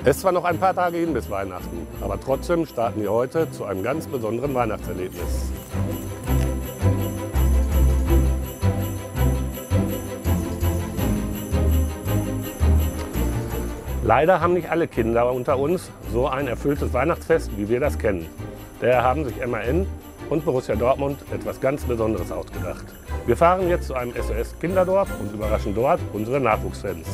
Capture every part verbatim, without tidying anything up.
Es ist zwar noch ein paar Tage hin bis Weihnachten, aber trotzdem starten wir heute zu einem ganz besonderen Weihnachtserlebnis. Leider haben nicht alle Kinder unter uns so ein erfülltes Weihnachtsfest, wie wir das kennen. Daher haben sich M A N und Borussia Dortmund etwas ganz Besonderes ausgedacht. Wir fahren jetzt zu einem S O S Kinderdorf und überraschen dort unsere Nachwuchsfans.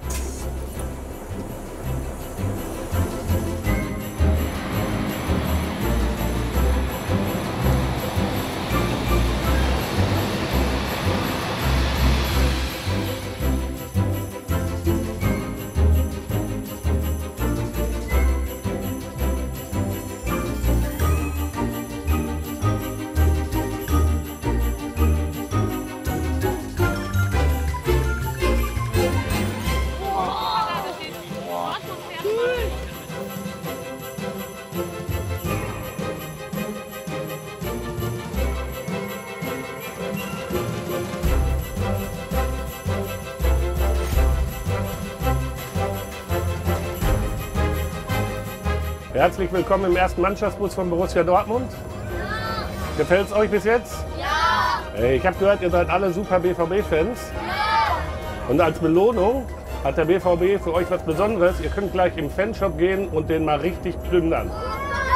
Herzlich willkommen im ersten Mannschaftsbus von Borussia Dortmund. Ja. Gefällt es euch bis jetzt? Ja. Ich habe gehört, ihr seid alle super B V B-Fans. Ja. Und als Belohnung hat der B V B für euch was Besonderes. Ihr könnt gleich im Fanshop gehen und den mal richtig plündern. Ja.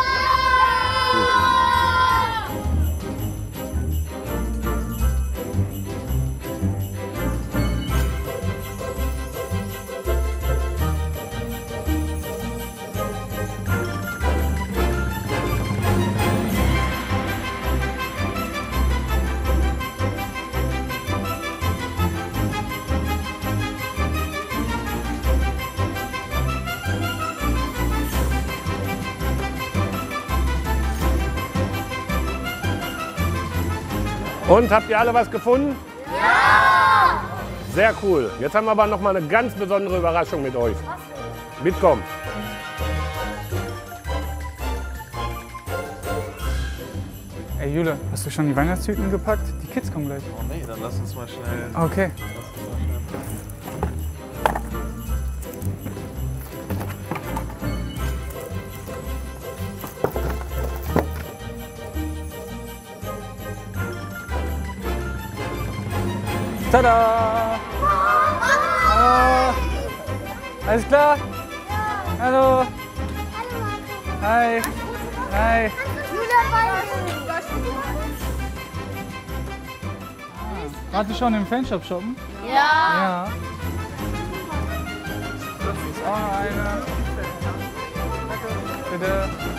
Und habt ihr alle was gefunden? Ja! Sehr cool. Jetzt haben wir aber noch mal eine ganz besondere Überraschung mit euch. Mitkommen. Ey Jule, hast du schon die Weihnachtstüten gepackt? Die Kids kommen gleich. Oh nee, dann lass uns mal schnell. Okay. Lass uns mal schnell. Tada! Hallo! Alles klar? Ja. Hallo! Hi! Hi! Ah, wart ihr schon im Fanshop shoppen? Ja! Ja. Das ist auch noch eine. Bitte.